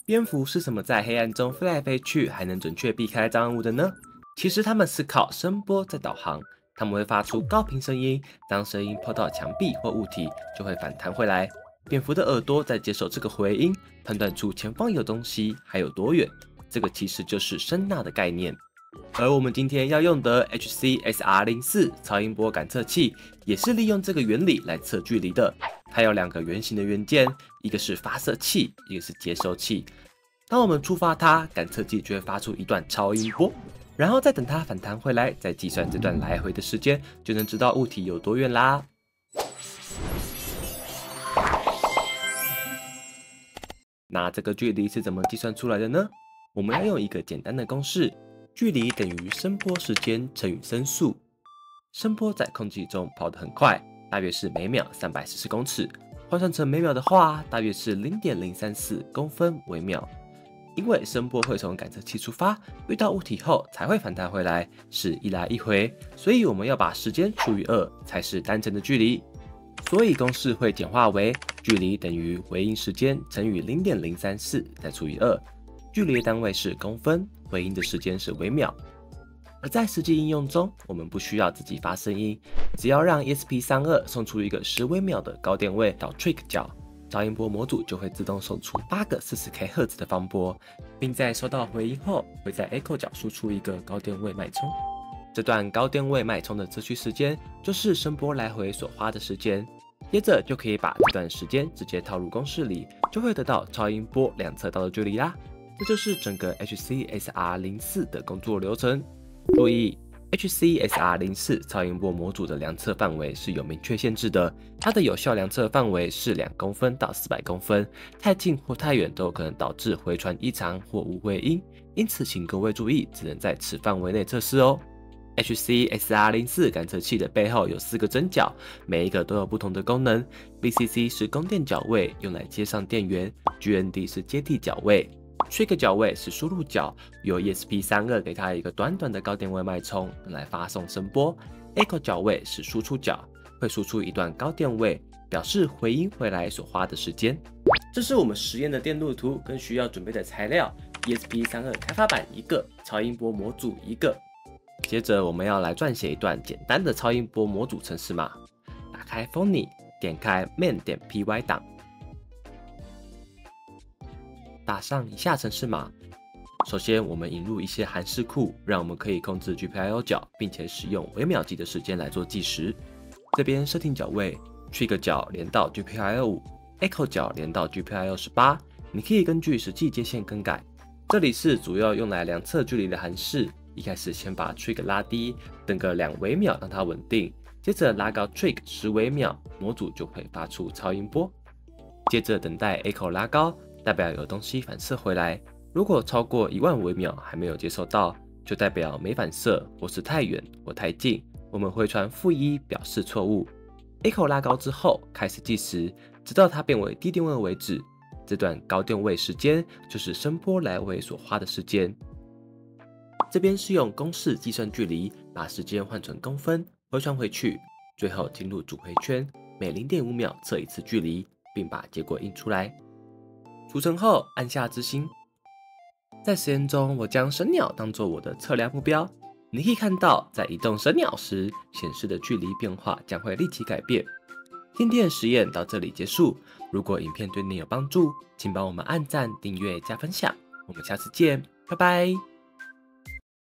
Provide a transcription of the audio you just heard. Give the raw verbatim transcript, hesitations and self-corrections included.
蝙蝠是怎么在黑暗中飞来飞去，还能准确避开障碍物的呢？其实它们是靠声波在导航，它们会发出高频声音，当声音碰到墙壁或物体，就会反弹回来。蝙蝠的耳朵在接受这个回音，判断出前方有东西还有多远。这个其实就是声呐的概念。而我们今天要用的 H C S R 零四 超音波感测器，也是利用这个原理来测距离的。它有两个圆形的元件，一个是发射器，一个是接收器。当我们触发它，感测器就会发出一段超音波，然后再等它反弹回来，再计算这段来回的时间，就能知道物体有多远啦。那这个距离是怎么计算出来的呢？我们要用一个简单的公式，距离等于声波时间乘以声速。声波在空气中跑得很快，大约是每秒三百四十公尺，换算成每秒的话，大约是 零点零三四公分为秒。因为声波会从感测器出发，遇到物体后才会反弹回来，是一来一回，所以我们要把时间除以二才是单程的距离。所以公式会简化为距离等于回音时间乘以 零点零三四再除以二，距离的单位是公分，回音的时间是微秒。而在实际应用中，我们不需要自己发声音，只要让 E S P 三十二 送出一个十微秒的高电位到 trick 角，超音波模组就会自动送出八个 四十 K 赫兹的方波，并在收到回音后，会在 echo 角输出一个高电位脉冲。这段高电位脉冲的测序时间，就是声波来回所花的时间。接着就可以把这段时间直接套入公式里，就会得到超音波量测到的距离啦。这就是整个 H C S R 零四 的工作流程。注意 ，H C S R 零四 超音波模组的量测范围是有明确限制的，它的有效量测范围是两公分到四百公分，太近或太远都有可能导致回传异常或无回音，因此请各位注意，只能在此范围内测试哦。H C S R 零四 感测器的背后有四个针脚，每一个都有不同的功能。B C C 是供电脚位，用来接上电源 ；G N D 是接地脚位 ；Trick 脚位是输入脚，由 E S P 三十二 给它一个短短的高电位脉冲，用来发送声波。Echo 脚位是输出脚，会输出一段高电位，表示回音回来所花的时间。这是我们实验的电路图跟需要准备的材料 ：E S P 三十二 开发版一个，超音波模组一个。接着我们要来撰写一段简单的超音波模组程式码。打开 Phony， 点开 main 点 py 档，打上以下程式码。首先，我们引入一些函式库，让我们可以控制 G P I O 角，并且使用微秒级的时间来做计时。这边设定角位 ，Trick 角连到 G P I O 五 ，Echo 角连到 G P I O 十八。你可以根据实际接线更改。这里是主要用来量测距离的函式。一开始先把 trick 拉低，等个两微秒让它稳定，接着拉高 trick 十微秒，模组就会发出超音波。接着等待 echo 拉高，代表有东西反射回来。如果超过一万微秒还没有接收到，就代表没反射或是太远或太近，我们会传负一表示错误。echo 拉高之后开始计时，直到它变为低电位为止。这段高电位时间就是声波来回所花的时间。这边是用公式计算距离，把时间换成公分，回传回去，最后进入主回圈，每 零点五秒测一次距离，并把结果印出来。储存后按下执行。在实验中，我将神鸟当作我的测量目标。你可以看到，在移动神鸟时，显示的距离变化将会立即改变。今天的实验到这里结束。如果影片对你有帮助，请帮我们按赞、订阅、加分享。我们下次见，拜拜。